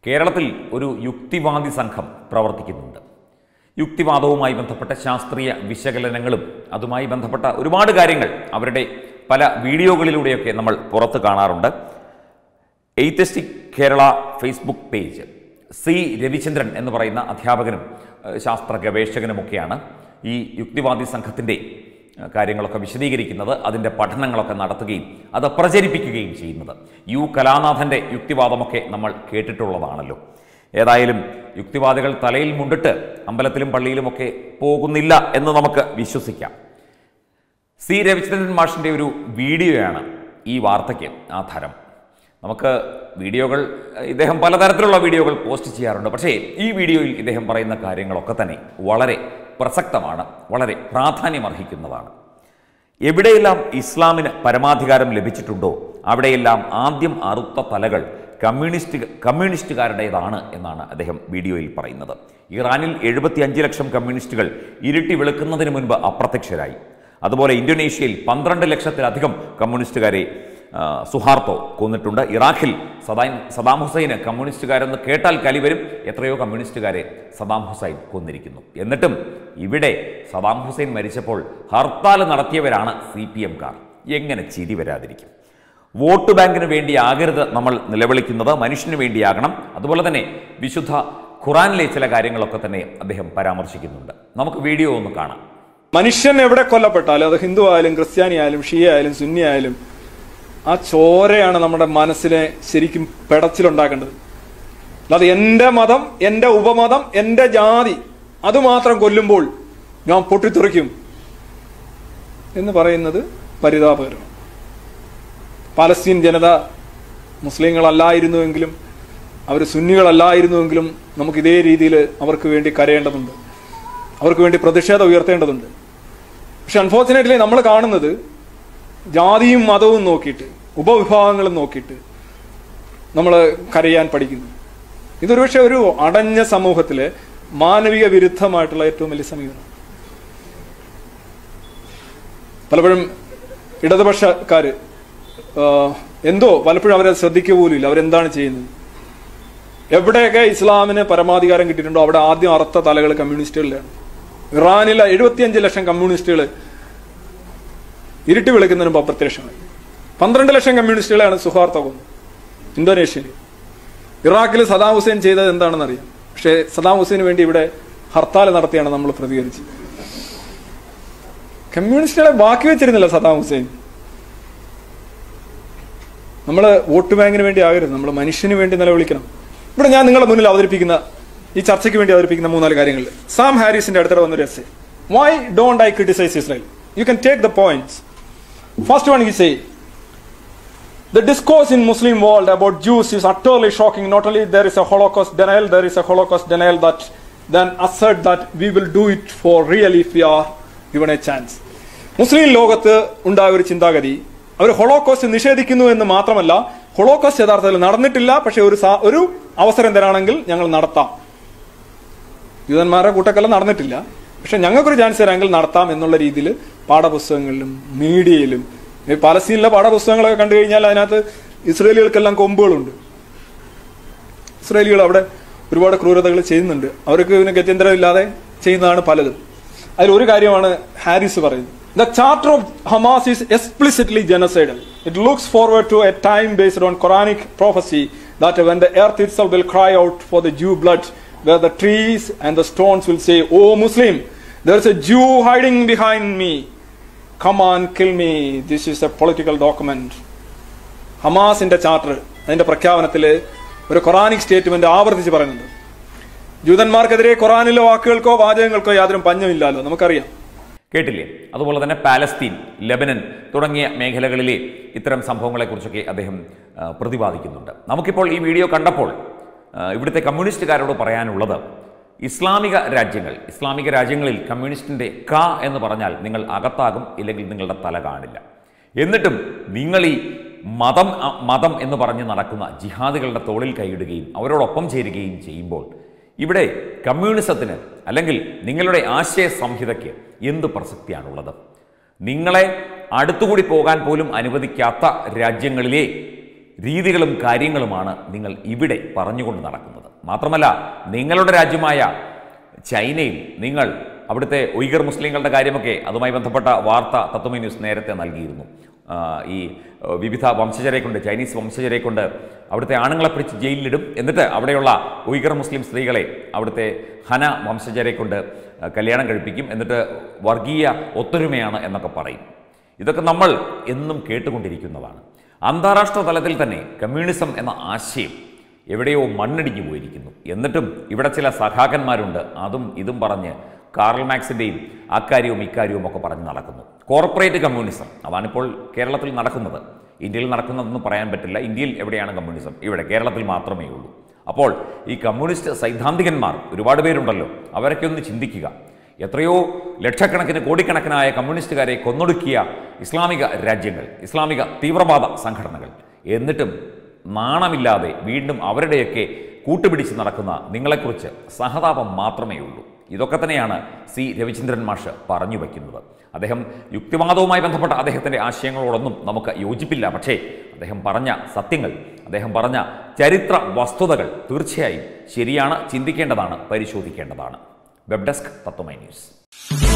കേരളത്തിൽ ഒരു യുക്തിവാദി സംഘം പ്രവർത്തിക്കുന്നുണ്ട്. യുക്തിവാദവുമായി ബന്ധപ്പെട്ട ശാസ്ത്രീയ വിശകലനങ്ങളും അതുമായി ബന്ധപ്പെട്ട ഒരുപാട് കാര്യങ്ങൾ അവരുടെ പല വീഡിയോകളിലൂടെയൊക്കെ നമ്മൾ പുറത്ത് കാണാറുണ്ട്. Atheistic Kerala Facebook page C Ravichandran എന്ന് പറയുന്ന അധ്യാപകനും ശാസ്ത്ര ഗവേഷകനുമൊക്കെയാണ് ഈ യുക്തിവാദി സംഘത്തിൻ്റെ കാര്യങ്ങളൊക്കെ വിശദീകരിക്കുന്നത്, അതിൻ്റെ പഠനങ്ങളൊക്കെ നടത്തുകയും അത് പ്രചരിപ്പിക്കുകയും ചെയ്യുന്നത്. യു കലാനാഥൻ്റെ യുക്തിവാദമൊക്കെ നമ്മൾ കേട്ടിട്ടുള്ളതാണല്ലോ. ഏതായാലും യുക്തിവാദികൾ തലയിൽ മുണ്ടിട്ട് അമ്പലത്തിലും പള്ളിയിലുമൊക്കെ പോകുന്നില്ല എന്ന് നമുക്ക് വിശ്വസിക്കാം. സി രവിചന്ദ്രൻ മാഷിൻ്റെ ഒരു വീഡിയോയാണ് ഈ വാർത്തയ്ക്ക് ആധാരം. നമുക്ക് വീഡിയോകൾ ഇദ്ദേഹം പലതരത്തിലുള്ള വീഡിയോകൾ പോസ്റ്റ് ചെയ്യാറുണ്ട്. പക്ഷേ ഈ വീഡിയോയിൽ ഇദ്ദേഹം പറയുന്ന കാര്യങ്ങളൊക്കെ തന്നെ വളരെ പ്രസക്തമാണ്, വളരെ പ്രാധാന്യമർഹിക്കുന്നതാണ്. എവിടെയെല്ലാം ഇസ്ലാമിന് പരമാധികാരം ലഭിച്ചിട്ടുണ്ടോ അവിടെയെല്ലാം ആദ്യം അറുത്ത തലകൾ കമ്മ്യൂണിസ്റ്റുകാരുടേതാണ് എന്നാണ് അദ്ദേഹം വീഡിയോയിൽ പറയുന്നത്. ഇറാനിൽ 75 ലക്ഷം കമ്മ്യൂണിസ്റ്റുകൾ ഇരുട്ടി വെളുക്കുന്നതിന് മുൻപ് അപ്രത്യക്ഷരായി. അതുപോലെ ഇന്തോനേഷ്യയിൽ 12 ലക്ഷത്തിലധികം കമ്മ്യൂണിസ്റ്റുകാരെ സുഹാർത്തോ കൊന്നിട്ടുണ്ട്. ഇറാഖിൽ സദാം ഹുസൈന് കമ്മ്യൂണിസ്റ്റുകാരെന്ന് കേട്ടാൽ കലിവരും. എത്രയോ കമ്മ്യൂണിസ്റ്റുകാരെ സദാം ഹുസൈൻ കൊന്നിരിക്കുന്നു. എന്നിട്ടും ഇവിടെ സദാം ഹുസൈൻ മരിച്ചപ്പോൾ ഹർത്താൽ നടത്തിയവരാണ് CPM-കാർ. എങ്ങനെ ചിരി വരാതിരിക്കും? വോട്ട് ബാങ്കിന് വേണ്ടിയാകരുത് നമ്മൾ നിലവിളിക്കുന്നത്, മനുഷ്യന് വേണ്ടിയാകണം. അതുപോലെ തന്നെ വിശുദ്ധ ഖുറാനിലെ ചില കാര്യങ്ങളൊക്കെ തന്നെ അദ്ദേഹം പരാമർശിക്കുന്നുണ്ട്. നമുക്ക് വീഡിയോ ഒന്ന് കാണാം. മനുഷ്യൻ എവിടെ കൊല്ലപ്പെട്ടാലും, അത് ഹിന്ദു ആയാലും ക്രിസ്ത്യാനി ആയാലും ഷിയ ആയാലും സുന്നി ആയാലും, ആ ചോരയാണ് നമ്മുടെ മനസ്സിനെ ശരിക്കും പെടച്ചിലുണ്ടാക്കേണ്ടത്. അല്ലാതെ എൻ്റെ മതം, എൻ്റെ ഉപമതം, എൻ്റെ ജാതി അതുമാത്രം കൊല്ലുമ്പോൾ ഞാൻ പൊട്ടിത്തെറിക്കും എന്ന് പറയുന്നത് പരിതാപകരമാണ്. പാലസ്തീൻ ജനത മുസ്ലിങ്ങളല്ലായിരുന്നുവെങ്കിലും അവർ സുന്നികളല്ലായിരുന്നുവെങ്കിലും നമുക്ക് ഇതേ രീതിയിൽ അവർക്ക് വേണ്ടി കരയേണ്ടതുണ്ട്, അവർക്ക് വേണ്ടി പ്രതിഷേധം ഉയർത്തേണ്ടതുണ്ട്. പക്ഷെ അൺഫോർച്ചുനേറ്റ്ലി നമ്മൾ കാണുന്നത് ജാതിയും മതവും നോക്കിയിട്ട്, ഉപവിഭാഗങ്ങളും നോക്കിയിട്ട് നമ്മൾ കരയാൻ പഠിക്കുന്നു. ഇതൊരുപക്ഷെ ഒരു അടഞ്ഞ സമൂഹത്തിലെ മാനവിക വിരുദ്ധമായിട്ടുള്ള ഏറ്റവും വലിയ സമീപനം. പലപ്പോഴും ഇടതുപക്ഷക്കാര് പലപ്പോഴും അവരെ ശ്രദ്ധിക്കുക പോലുമില്ല. അവരെന്താണ് ചെയ്യുന്നത്? എവിടെയൊക്കെ ഇസ്ലാമിന് പരമാധികാരം കിട്ടിയിട്ടുണ്ടോ അവിടെ ആദ്യം അറുത്ത തലകൾ കമ്മ്യൂണിസ്റ്റുകളിലാണ്. ഇറാനിലെ 75 ലക്ഷം കമ്മ്യൂണിസ്റ്റുകൾ ഇരുട്ടി വിളിക്കുന്നതിന് മുമ്പ് അപ്രത്യക്ഷമായി. 12 ലക്ഷം കമ്മ്യൂണിസ്റ്റുകളെയാണ് സുഹാർത്തോ കൊന്നത് ഇന്തോനേഷ്യയിൽ. ഇറാഖിൽ സദാം ഹുസൈൻ ചെയ്തത് എന്താണെന്ന് അറിയാം. പക്ഷേ സദാം ഹുസൈന് വേണ്ടി ഇവിടെ ഹർത്താൽ നടത്തിയാണ് നമ്മൾ പ്രതികരിച്ചത്. കമ്മ്യൂണിസ്റ്റുകളെ ബാക്കി വെച്ചിരുന്നില്ല സദാം ഹുസൈൻ. നമ്മൾ വോട്ട് ബാങ്കിന് വേണ്ടി ആകരുത്, നമ്മൾ മനുഷ്യന് വേണ്ടി നിലവിളിക്കണം. ഇവിടെ ഞാൻ നിങ്ങളുടെ മുന്നിൽ അവതരിപ്പിക്കുന്ന ഈ ചർച്ചയ്ക്ക് വേണ്ടി അവതരിപ്പിക്കുന്ന 3-4 കാര്യങ്ങൾ. സാം ഹാരിസിന്റെ അടുത്തിടെ വന്നൊരു essay, why don't I criticise Israel? You can take the points. First one, he say, the discourse in Muslim world about Jews is utterly shocking. Not only there is a Holocaust denial, there is a Holocaust denial that then assert that we will do it for real if we are given a chance. മുസ്ലിം ലോകത്ത് ഉണ്ടായ ഒരു ചിന്താഗതി, അവർ holocaust നിഷേധിക്കുന്നു എന്ന് മാത്രമല്ല, holocaust യഥാർത്ഥത്തിൽ നടന്നിട്ടില്ല, പക്ഷെ ഒരു അവസരം തരാണെങ്കിൽ ഞങ്ങൾ നടത്താം. ജൂതന്മാരുടെ കൂട്ടക്കല്ല നടന്നിട്ടില്ല, പക്ഷെ ഞങ്ങൾക്കൊരു ചാൻസ് തരാമെങ്കിൽ നടത്താം എന്നുള്ള രീതിയിൽ പാഠപുസ്തകങ്ങളിലും മീഡിയയിലും, പാലസ്തീനിലെ പാഠപുസ്തകങ്ങളൊക്കെ കണ്ടു കഴിഞ്ഞാൽ അതിനകത്ത് ഇസ്രയേലികൾക്കെല്ലാം കൊമ്പുകളുണ്ട്. ഇസ്രയേലികൾ അവിടെ ഒരുപാട് ക്രൂരതകൾ ചെയ്യുന്നുണ്ട്. അവർക്ക് ഇതിന് ഗത്യന്തരമില്ലാതെ ചെയ്യുന്നതാണ് പലതും. അതിലൊരു കാര്യമാണ് ഹാരിസ് പറയുന്നത്, The charter of Hamas is explicitly genocidal. It looks forward to a time based on Quranic prophecy that when the earth itself will cry out for the Jew blood, where the trees and the stones will say, "Oh Muslim, there is a Jew hiding behind me. Come on, kill me. This is a political document." ഹമാസിന്റെ charter, അതിന്റെ പ്രഖ്യാപനത്തിൽ ഒരു Quranic statement ആവർത്തിച്ച് പറയുന്നുണ്ട്. ജൂതന്മാർക്കെതിരെ ഖുറാനിലെ വാക്കുകൾക്കോ വാചകങ്ങൾക്കോ യാതൊരു പഞ്ഞമില്ലല്ലോ, നമുക്കറിയാം. കേട്ടില്ലേ? അതുപോലെ തന്നെ പാലസ്തീൻ, ലെബനൻ തുടങ്ങിയ മേഖലകളിലെ ഇത്തരം സംഭവങ്ങളെക്കുറിച്ചൊക്കെ അദ്ദേഹം പ്രതിപാദിക്കുന്നുണ്ട്. നമുക്കിപ്പോൾ ഈ വീഡിയോ കണ്ടപ്പോൾ ഇവിടുത്തെ കമ്മ്യൂണിസ്റ്റുകാരോട് പറയാനുള്ളത്, ഇസ്ലാമിക രാജ്യങ്ങളിൽ കമ്മ്യൂണിസ്റ്റിൻ്റെ എന്ന് പറഞ്ഞാൽ നിങ്ങൾ അകത്താകും, ഇല്ലെങ്കിൽ നിങ്ങളുടെ തല കാണില്ല. എന്നിട്ടും നിങ്ങൾ ഈ മതം എന്ന് പറഞ്ഞ് നടക്കുന്ന ജിഹാദികളുടെ തോളിൽ കൈയിടുകയും അവരോടൊപ്പം ചേരുകയും ചെയ്യുമ്പോൾ ഇവിടെ കമ്മ്യൂണിസത്തിന് അല്ലെങ്കിൽ നിങ്ങളുടെ ആശയ സംഹിതയ്ക്ക് എന്ത് പ്രസക്തിയാണുള്ളത്? നിങ്ങളെ അടുത്തുകൂടി പോകാൻ പോലും അനുവദിക്കാത്ത രാജ്യങ്ങളിലെ രീതികളും കാര്യങ്ങളുമാണ് നിങ്ങൾ ഇവിടെ പറഞ്ഞുകൊണ്ട് നടക്കുന്നത്. മാത്രമല്ല, നിങ്ങളുടെ രാജ്യമായ ചൈനയിൽ നിങ്ങൾ അവിടുത്തെ ഉയ്ഗർ മുസ്ലിങ്ങളുടെ കാര്യമൊക്കെ അതുമായി ബന്ധപ്പെട്ട വാർത്ത തത്വമൈ ന്യൂസ് നേരത്തെ നൽകിയിരുന്നു. ഈ വിവിധ വംശജരെ കൊണ്ട്, ചൈനീസ് വംശജരെ കൊണ്ട് അവിടുത്തെ ആണുങ്ങളെ പിടിച്ച് ജയിലിലിടും. എന്നിട്ട് അവിടെയുള്ള ഉയ്ഗർ മുസ്ലിം സ്ത്രീകളെ അവിടുത്തെ ഹന വംശജരെ കൊണ്ട് കല്യാണം കഴിപ്പിക്കും. എന്നിട്ട് വർഗീയ ഒത്തൊരുമയാണ് എന്നൊക്കെ പറയും. ഇതൊക്കെ നമ്മൾ എന്നും കേട്ടുകൊണ്ടിരിക്കുന്നതാണ്. അന്താരാഷ്ട്ര തലത്തിൽ തന്നെ കമ്മ്യൂണിസം എന്ന ആശയം എവിടെയോ മണ്ണിടിഞ്ഞു പോയിരിക്കുന്നു. എന്നിട്ടും ഇവിടെ ചില സഖാക്കന്മാരുണ്ട്, അതും ഇതും പറഞ്ഞ് കാർൽ മാക്സിൻ്റെയും അക്കാര്യവും ഇക്കാര്യവും ഒക്കെ പറഞ്ഞ് നടക്കുന്നു. കോർപ്പറേറ്റ് കമ്മ്യൂണിസം, അതാണിപ്പോൾ കേരളത്തിൽ നടക്കുന്നത്. ഇന്ത്യയിൽ നടക്കുന്നതെന്ന് പറയാൻ പറ്റില്ല. ഇന്ത്യയിൽ എവിടെയാണ് കമ്മ്യൂണിസം? ഇവിടെ കേരളത്തിൽ മാത്രമേ ഉള്ളൂ. അപ്പോൾ ഈ കമ്മ്യൂണിസ്റ്റ് സൈദ്ധാന്തികന്മാർ ഒരുപാട് പേരുണ്ടല്ലോ, അവരൊക്കെ ഒന്ന് ചിന്തിക്കുക. എത്രയോ ലക്ഷക്കണക്കിന് കോടിക്കണക്കിനായ കമ്മ്യൂണിസ്റ്റുകാരെ കൊന്നൊടുക്കിയ ഇസ്ലാമിക രാജ്യങ്ങൾ, ഇസ്ലാമിക തീവ്രവാദ സംഘടനകൾ, എന്നിട്ടും നാണമില്ലാതെ വീണ്ടും അവരുടെയൊക്കെ കൂട്ടുപിടിച്ച് നടക്കുന്ന നിങ്ങളെക്കുറിച്ച് സഹതാപം മാത്രമേ ഉള്ളൂ. ഇതൊക്കെ തന്നെയാണ് സി രവിചന്ദ്രൻ മാഷ് പറഞ്ഞു വയ്ക്കുന്നത്. അദ്ദേഹം യുക്തിവാദവുമായി ബന്ധപ്പെട്ട അദ്ദേഹത്തിൻ്റെ ആശയങ്ങളോടൊന്നും നമുക്ക് യോജിപ്പില്ല. പക്ഷേ അദ്ദേഹം പറഞ്ഞ സത്യങ്ങൾ, അദ്ദേഹം പറഞ്ഞ ചരിത്ര വസ്തുതകൾ തീർച്ചയായും ശരിയാണ്, ചിന്തിക്കേണ്ടതാണ്, പരിശോധിക്കേണ്ടതാണ്. Web desk Tathvamayi news.